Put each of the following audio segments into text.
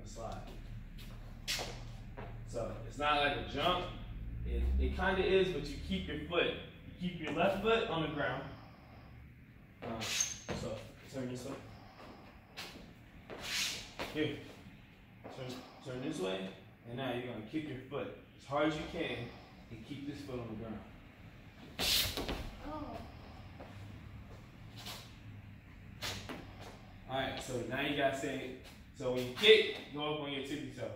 slide. So it's not like a jump. It kind of is, but you keep your foot. You keep your left foot on the ground. So turn this way. Here. Turn this way. And now you're going to kick your foot as hard as you can and keep this foot on the ground. Oh. Alright, so now you got to say, so when you kick, go up on your tippy toe.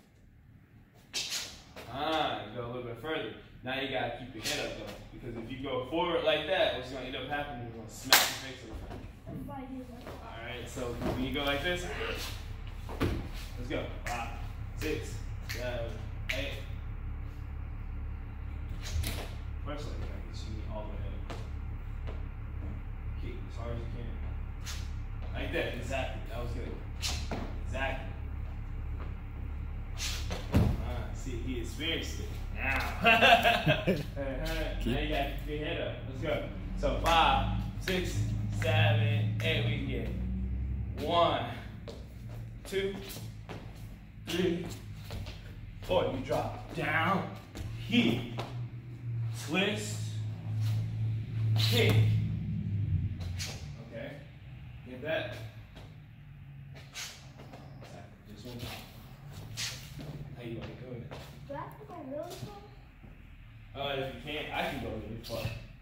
Go a little bit further. Now you got to keep your head up though. Because if you go forward like that, what's going to end up happening is you're going to smack your face on the ground. Alright, so when you go like this, let's go. 5, 6, 7, 8. First leg, I get you all the way up. Kick as hard as you can. Like that, exactly. That was good. Exactly. See, he experienced it. Now. Now you got to keep your head up. Let's go. So 5, 6, 7, 8. We can get 1, 2, 3, 4. You drop down, heel, twist, kick. Okay? Get that? Just one time. How you want to do it? Do I have to go really far? If you can't, I can go really far.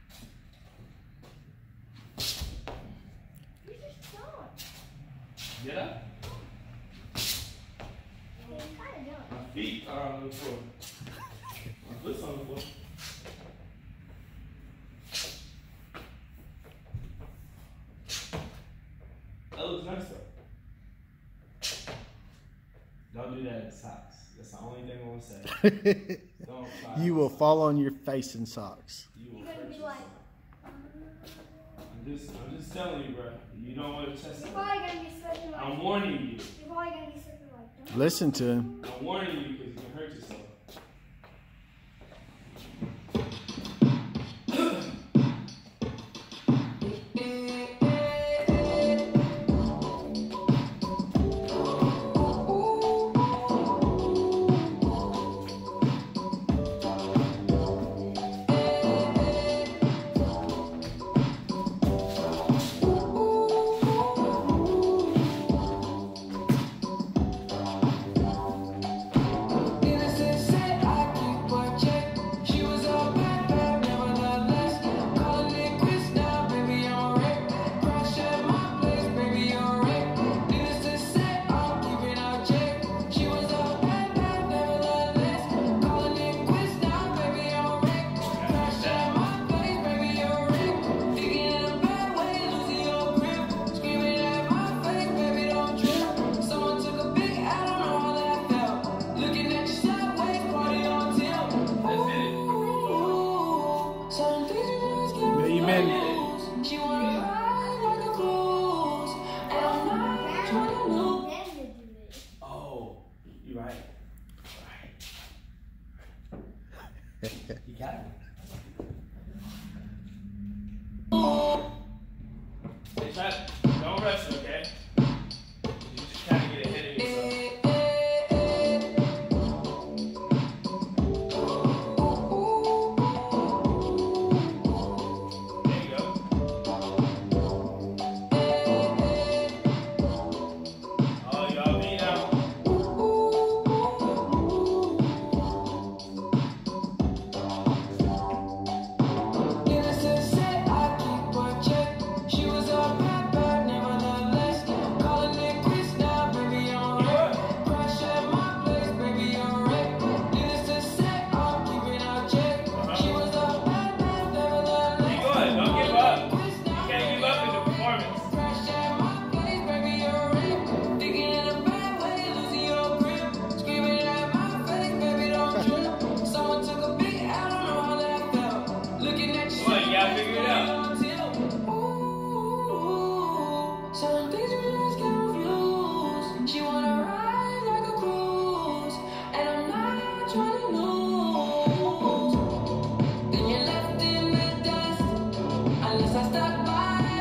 You just don't. Did I? Yeah, you kind of don't. My feet are on the floor. My foot's on the floor. That looks nice though. Don't do that in socks. That's the only thing I want to say. Don't try. You will fall on your face in socks. You will You're gonna hurt be yourself. like, I'm just telling you, bro. You don't want to test you're it. probably gonna be slipping like. I'm warning you. You're probably gonna be slipping like that. Listen to him. I'm warning you because you can hurt yourself. Oh, you right. You got it. Hey, Chad, don't rush, okay? You just kind of get ahead of yourself.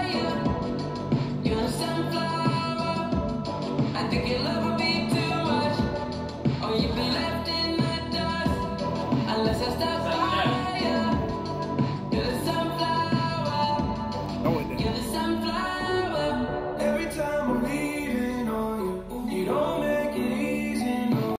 I think your love would be too much. we left it